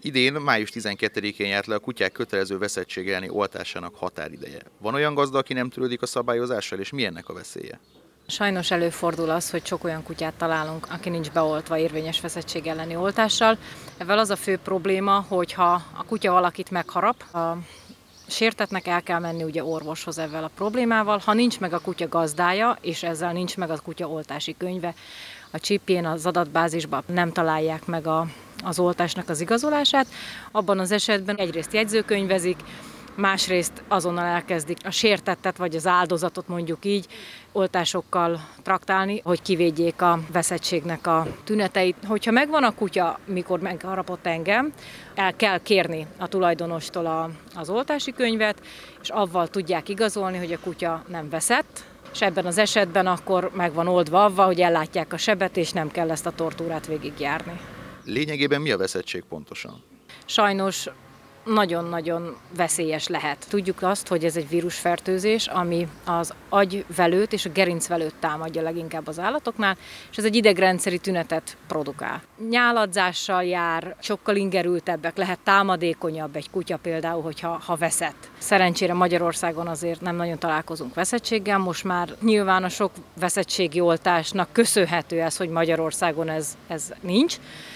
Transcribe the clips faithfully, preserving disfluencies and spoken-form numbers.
Idén, május tizenkettedikén járt le a kutyák kötelező veszettség elleni oltásának határideje. Van olyan gazda, aki nem törődik a szabályozással, és mi ennek a veszélye? Sajnos előfordul az, hogy sok olyan kutyát találunk, aki nincs beoltva érvényes veszettség elleni oltással. Ezzel az a fő probléma, hogyha a kutya valakit megharap, a sértettnek el kell menni ugye orvoshoz ezzel a problémával. Ha nincs meg a kutya gazdája, és ezzel nincs meg a kutya oltási könyve, a csipjén, az adatbázisban nem találják meg a, az oltásnak az igazolását, abban az esetben egyrészt jegyzőkönyvezik, másrészt azonnal elkezdik a sértettet vagy az áldozatot mondjuk így oltásokkal traktálni, hogy kivédjék a veszettségnek a tüneteit. Hogyha megvan a kutya, mikor megharapott engem, el kell kérni a tulajdonostól a, az oltási könyvet, és avval tudják igazolni, hogy a kutya nem veszett, és ebben az esetben akkor meg van oldva avval, hogy ellátják a sebet, és nem kell ezt a tortúrát végigjárni. Lényegében mi a veszettség pontosan? Sajnos nagyon-nagyon veszélyes lehet. Tudjuk azt, hogy ez egy vírusfertőzés, ami az agyvelőt és a gerincvelőt támadja leginkább az állatoknál, és ez egy idegrendszeri tünetet produkál. Nyáladzással jár, sokkal ingerültebbek, lehet támadékonyabb egy kutya például, hogyha ha veszett. Szerencsére Magyarországon azért nem nagyon találkozunk veszettséggel, most már nyilván a sok veszettségi oltásnak köszönhető ez, hogy Magyarországon ez, ez nincs.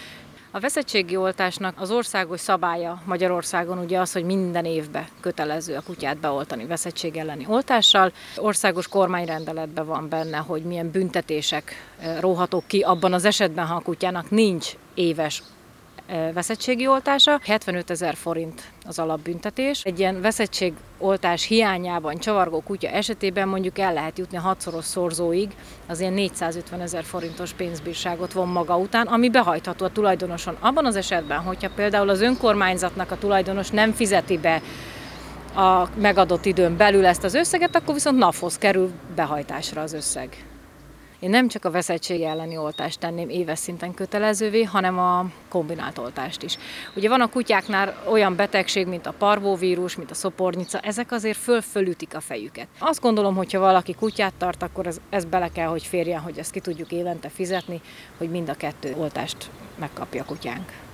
A veszettségi oltásnak az országos szabálya Magyarországon ugye az, hogy minden évben kötelező a kutyát beoltani veszettség elleni oltással. Országos kormányrendeletben van benne, hogy milyen büntetések róhatók ki abban az esetben, ha a kutyának nincs éves veszettségi oltása. hetvenötezer forint az alapbüntetés. Egy ilyen veszettségoltás hiányában csavargó kutya esetében mondjuk el lehet jutni a hatszoros szorzóig, az ilyen négyszázötvenezer forintos pénzbírságot von maga után, ami behajtható a tulajdonoson. Abban az esetben, hogyha például az önkormányzatnak a tulajdonos nem fizeti be a megadott időn belül ezt az összeget, akkor viszont NAV-hoz kerül behajtásra az összeg. Én nem csak a veszettség elleni oltást tenném éves szinten kötelezővé, hanem a kombinált oltást is. Ugye van a kutyáknál olyan betegség, mint a parvóvírus, mint a szopornica, ezek azért föl-fölütik a fejüket. Azt gondolom, hogy ha valaki kutyát tart, akkor ez, ez bele kell, hogy férjen, hogy ezt ki tudjuk évente fizetni, hogy mind a kettő oltást megkapja a kutyánk.